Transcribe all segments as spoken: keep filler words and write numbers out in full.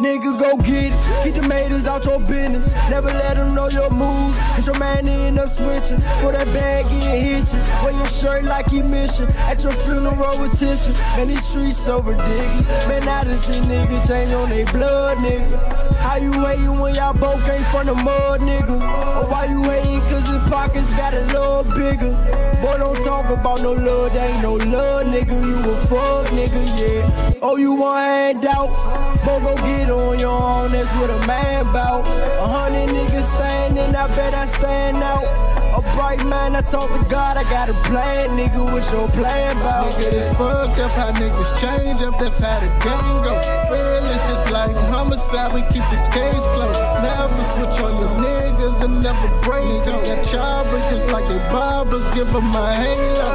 nigga, go get it. Keep the haters out your business. Never let them know your moves, cause your man end up switching. For that bag, get hit you. Wear your shirt like he mission. At your funeral with tissue. Man, these streets so ridiculous. Man, I done seen niggas change on they blood, nigga. How you hating when y'all both came from the mud, nigga? Or why you hating cause his pockets got a little bigger? Boy, don't talk about no love, there ain't no love, nigga. You a fuck, nigga, yeah. Oh, you want handouts? Boy, go get on your own, that's what a man bout. A hundred niggas standing, I bet I stand out. A bright man, I talk to God, I got a plan, nigga, what's your plan bout? Nigga, it's fucked up how niggas change up, that's how the game go. Feelings just like homicide, we keep the case closed. Never switch on your niggas and never break up. Got choppers just like they barbers, give them my halo.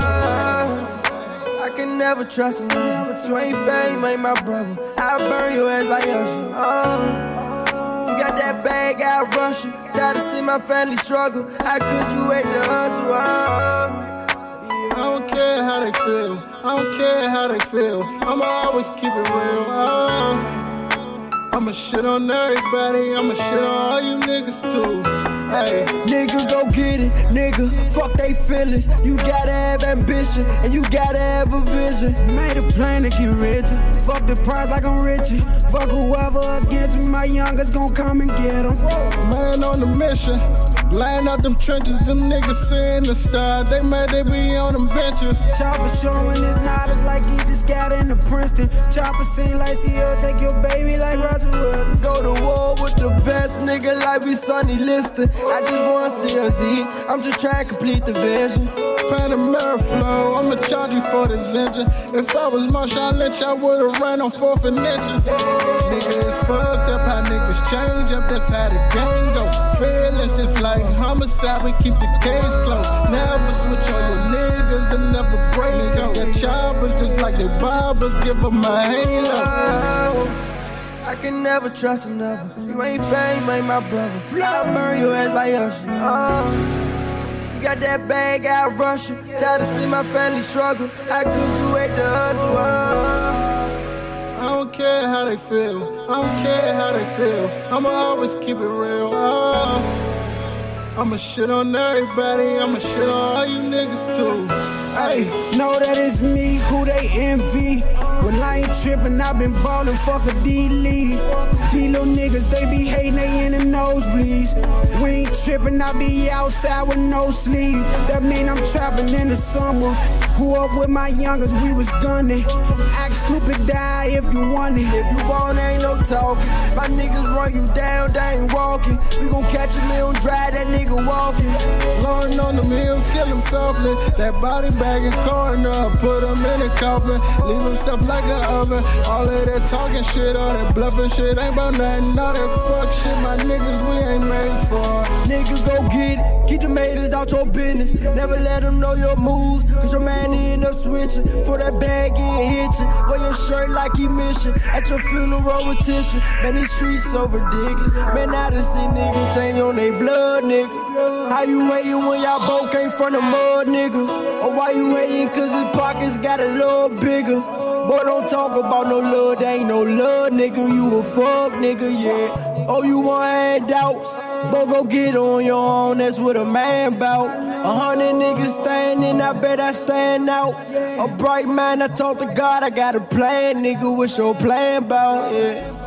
uh, I can never trust another, but you ain't fame, ain't my brother. I'll burn your ass like Usher. uh, Got that bag, I rush you. Tired to see my family struggle. How could you wait to hustle? Oh, I don't care how they feel. I don't care how they feel. I'ma always keep it real. Oh, I'ma shit on everybody. I'ma shit on all you niggas too. Hey, nigga, go get it, nigga. Fuck they feelings. You gotta have ambition and you gotta have a vision. Made a plan to get richer. Fuck the prize like I'm Richie. Fuck whoever against me, my youngest gon' come and get him. Man on the mission. Line out them trenches, them niggas seeing the star. They mad they be on them benches. Chopper showing his knowledge like he just got into Princeton. Chopper sing like C L, take your baby like Russell Wilson. Go to war with the best nigga like we Sonny Liston. I just wanna see a Z, I'm just trying to complete the vision. Panamera flow, I'ma charge you for this engine. If I was Marshawn Lynch, I would've ran on fourth and inches. Nigga, it's fucked up how niggas change up, that's how the game go. Feelings just like homicide, we keep the case closed. Never switch on your niggas and never break up. Got choppers just like they barbers, give them my halo. I can never trust another. You ain't fame, ain't my brother. I'll burn your ass like Usher. Oh, you got that bag, I rush you. Tired to see my family struggle. How could you wait to hustle? Oh, I don't care how they feel. I don't care how they feel. I'ma always keep it real. Oh, I'ma shit on everybody. I'ma shit on all you niggas too. Hey, know that it's me who they envy. Well, I ain't trippin', I been ballin', fuck a D-League. These little niggas, they be hatin', they in the nosebleeds. We ain't trippin', I be outside with no sleeve. That mean I'm trappin' in the summer. Grew up with my youngest, we was gunning. Act stupid, die if you want it. If you want, ain't no talking. My niggas run you down, they ain't walking. We gon' catch him, he don't drive, that nigga walking. Blowing on them hills, kill him softly. That body bag and corner, put him in a coffin. Leave him stuff like an oven. All of that talking shit, all that bluffing shit ain't about nothing. All that fuck shit, my niggas, we ain't made for. Nigga, go get it. Keep the haters out your business. Never let them know your moves, cause your man end up switching. For that bag, get hit you. Wear your shirt like he mission. At your funeral with tissue. Man, these streets so ridiculous. Man, I done seen niggas change on they blood, nigga. How you hating when y'all both came from the mud, nigga? Or why you hating cause his pockets got a little bigger? Boy, don't talk about no love, there ain't no love, nigga. You a fuck, nigga, yeah. Oh, you want handouts? Boy, go get on your own, that's what a man bout. A hundred niggas standing, I bet I stand out. A bright man, I talk to God, I got a plan, nigga. What's your plan bout, yeah?